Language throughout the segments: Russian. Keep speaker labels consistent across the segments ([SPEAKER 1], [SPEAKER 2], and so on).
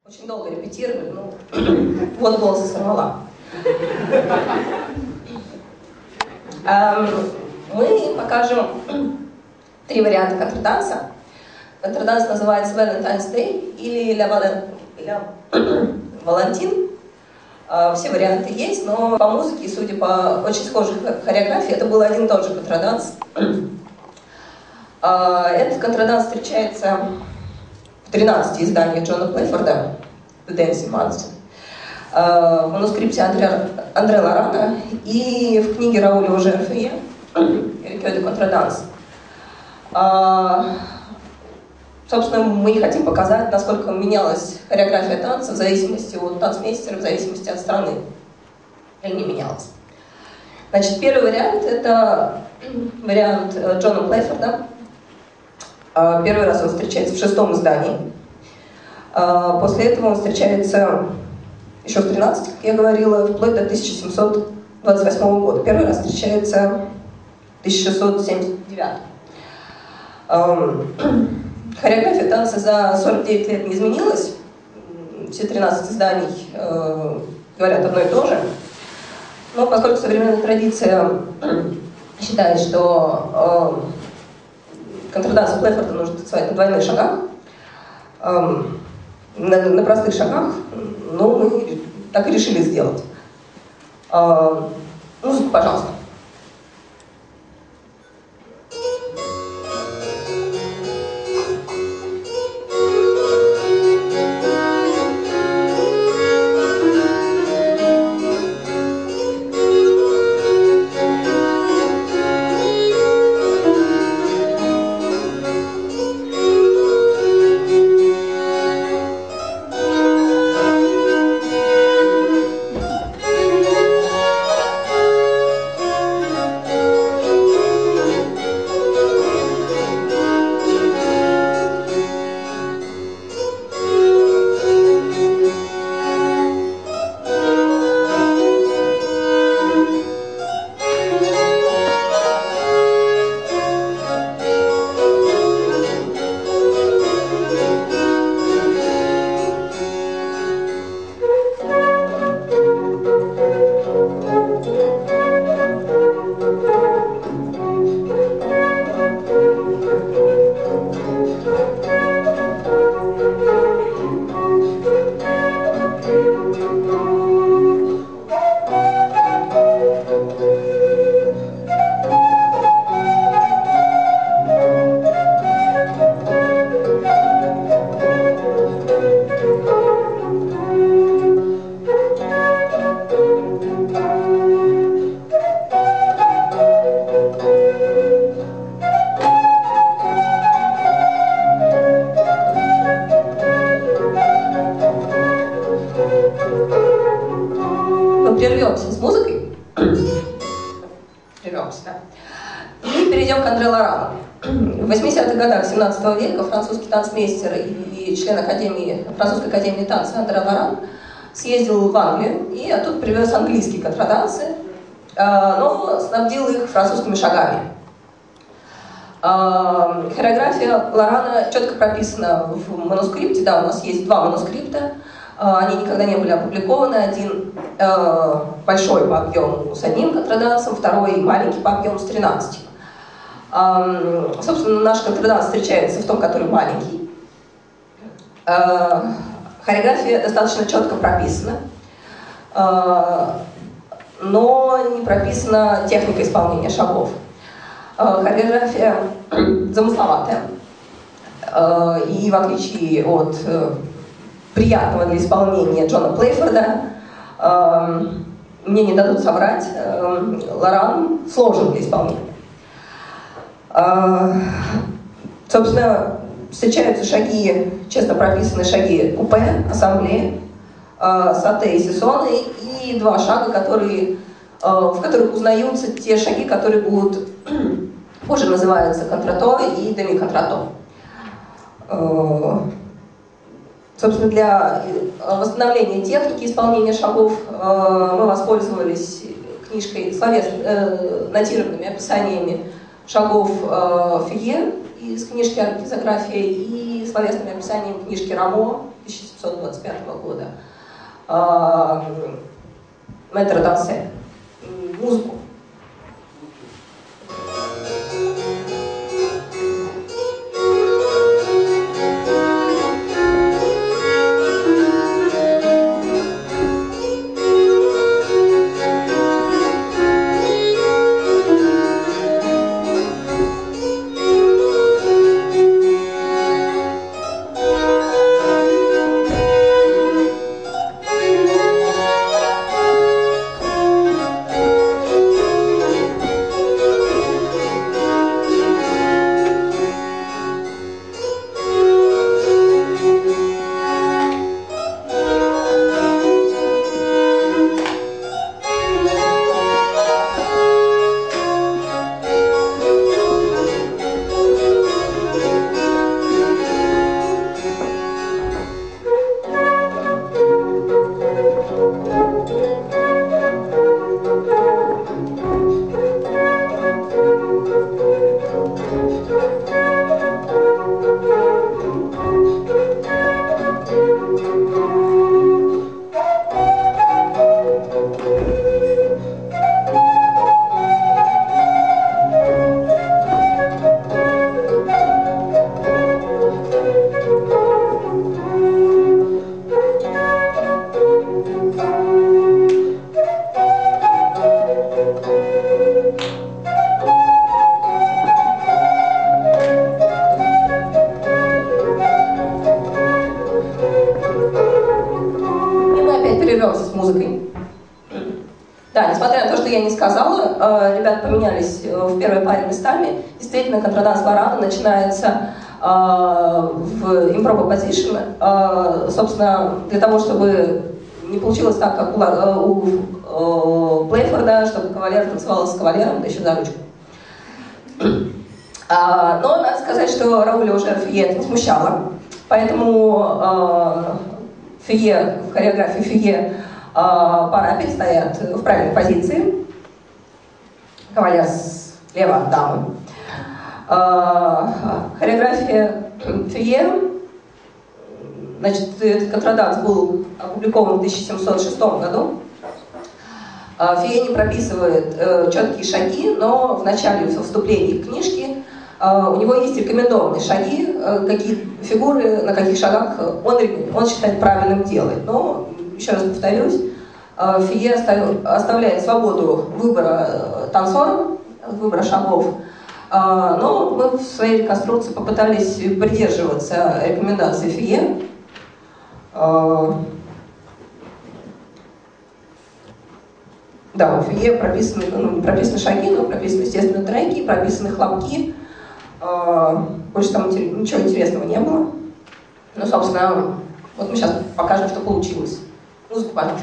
[SPEAKER 1] Очень долго репетировали, но вот голос сорвала. Мы покажем 3 варианта контрданса. Контрданс называется Valentine's Day или Ля Валентин. Все варианты есть, но по музыке, судя по очень схожей хореографии, это был один и тот же контрданс. Этот контрданс встречается в 13 изданиях Джона Плейфорда, The Dancing Monster, в манускрипте Андре Лорана и в книге Рауля Ожерфе «Рикё де контраданс». Собственно, мы и хотим показать, насколько менялась хореография танца в зависимости от танцмейстера, в зависимости от страны. Или не менялась. Значит, первый вариант — это вариант Джона Плейфорда. Первый раз он встречается в 6-м издании. После этого он встречается еще в 13, как я говорила, вплоть до 1728 года. Первый раз встречается в 1679. Хореография танца за 49 лет не изменилась. Все 13 изданий говорят одно и то же. Но поскольку современная традиция считает, что контрданс Плейфорда нужно танцевать на двойных шагах, на простых шагах, ну, мы так и решили сделать. Музыку, пожалуйста. Прервемся с музыкой. Прервемся, да. И перейдем к Андре Лорану. В 80-х годах 17 века французский танцмейстер и член Французской академии танца Андре Лоран съездил в Англию и оттуда привез английские контрадансы, но снабдил их французскими шагами. Хореография Лорана четко прописана в манускрипте. Да, у нас есть 2 манускрипта. Они никогда не были опубликованы. Один большой по объему с 1 контрадансом, второй маленький по объему с 13. Собственно, наш контраданс встречается в том, который маленький. Хореография достаточно четко прописана, но не прописана техника исполнения шагов. Хореография замысловатая, и в отличие от приятного для исполнения Джона Плейфорда, мне не дадут соврать, Лоран сложен для исполнения. Собственно, встречаются шаги, честно прописанные шаги купе, ассамблеи, сате и сессоны, и 2 шага, в которых узнаются те шаги, которые будут позже называются контрато и деми-контрато. Собственно, для восстановления техники исполнения шагов мы воспользовались книжкой нотированными описаниями шагов Фиге из книжки «Архизография» и словесными описаниями книжки Рамо 1725 года. Мэтр Дансе. Музыку. С музыкой. Да, несмотря на то, что я не сказала, ребята поменялись в первой паре местами. Действительно, контраданс Варана начинается в improper position. Собственно, для того, чтобы не получилось так, как у Плейфорда, чтобы кавалер танцевал с кавалером, да еще за ручку. Но надо сказать, что Рауля уже Фие это не смущало. Поэтому Фие, в хореографии Фие пара опять стоят в правильной позиции. Кавалер слева от дамы. Хореография Фие, значит, этот контраданс был опубликован в 1706 году. Фие не прописывает четкие шаги, но в начале вступления к книжке у него есть рекомендованные шаги, какие фигуры, на каких шагах он считает правильным делать. Но, еще раз повторюсь, Фие оставляет свободу выбора танцорам, выбора шагов, но мы в своей реконструкции попытались придерживаться рекомендаций Фие. Да, у Фие прописаны, не прописаны шаги, но прописаны, естественно, треки, прописаны хлопки. Больше там ничего интересного не было. Ну, собственно, вот мы сейчас покажем, что получилось. Музыку, пожалуйста.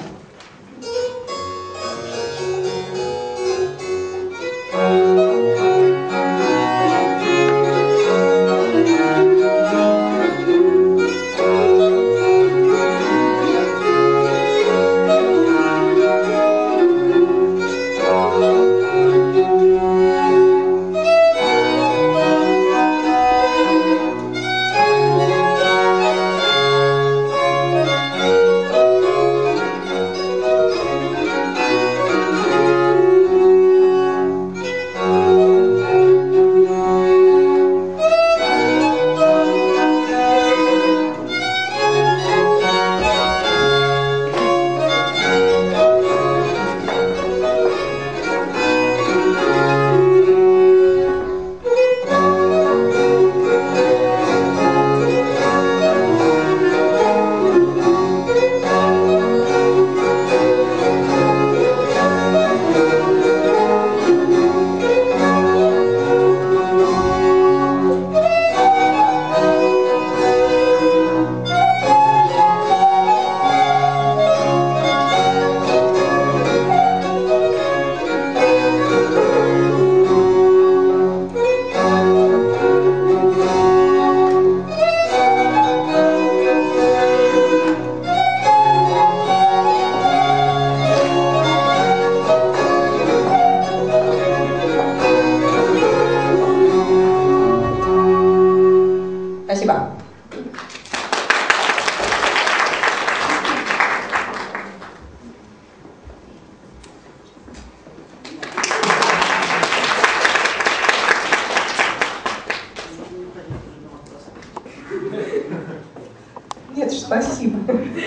[SPEAKER 1] Спасибо. Спасибо.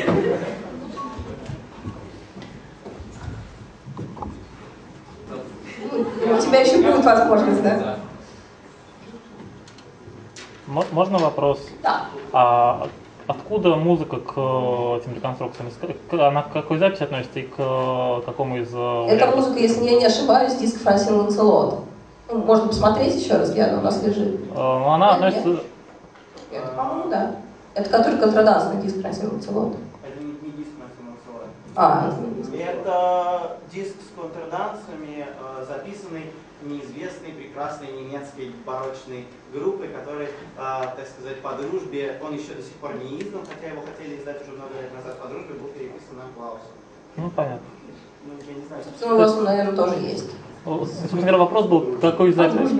[SPEAKER 1] У тебя еще будет возможность, да?
[SPEAKER 2] Можно вопрос?
[SPEAKER 1] Да.
[SPEAKER 2] А откуда музыка к этим реконструкциям? Она к какой записи относится и к какому из...
[SPEAKER 1] Эта музыка, если я не ошибаюсь, диск Франсин Ланселот. Можно посмотреть еще раз, где она у нас лежит.
[SPEAKER 2] Она относится...
[SPEAKER 1] Это, по-моему, да. Это который контрдансный диск Франсин Ланселот.
[SPEAKER 3] Это не диск Франсин Ланселот.
[SPEAKER 1] Это
[SPEAKER 3] диск с контрдансами, записанный неизвестной прекрасной немецкой барочной группой, которой, так сказать, по дружбе, он еще до сих пор не издан, хотя его хотели издать уже много лет назад, по дружбе был переписан на Клаусом.
[SPEAKER 2] Ну, понятно.
[SPEAKER 3] Ну, я не знаю.
[SPEAKER 1] у вас, наверное, тоже есть.
[SPEAKER 2] Собственно говоря, вопрос был, какой из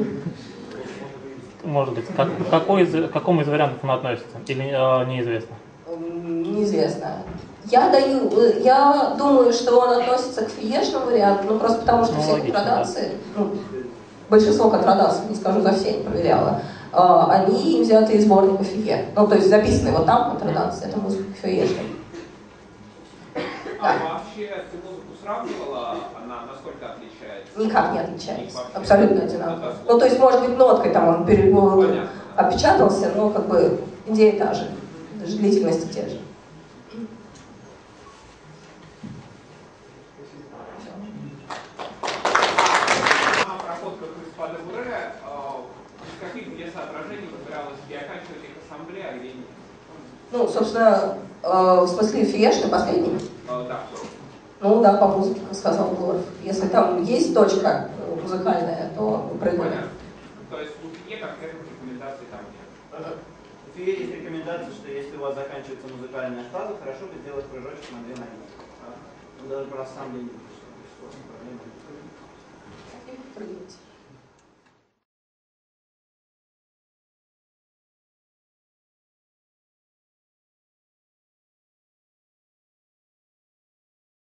[SPEAKER 2] может быть, к какому из вариантов он относится? Или неизвестно?
[SPEAKER 1] Неизвестно. Я думаю, что он относится к фиешному варианту, ну просто потому что все контрдансы, да. Большинство контрдансов, не скажу за все, не проверяла, они взяты из сборника Фие. Ну, то есть записаны вот там контрдансы, это музыка фиешная.
[SPEAKER 4] А вообще ты музыку сравнивала, она насколько отличается?
[SPEAKER 1] Никак не отличается, абсолютно одинаково. Ну, то есть, может быть, ноткой там он опечатался, но как бы идея та же, даже длительности те же. Ну, собственно, в смысле фиешный последний?
[SPEAKER 4] Да.
[SPEAKER 1] Ну да, по музыке, как сказал Глоров. Если там есть точка музыкальная, то прыгали.
[SPEAKER 4] То есть у фие конкретных рекомендаций там нет?
[SPEAKER 3] У фие есть рекомендация, что если у вас заканчивается музыкальная фраза, хорошо бы сделать прыжочек на 2 ноты. Даже про ассамблею не будет, что проблема.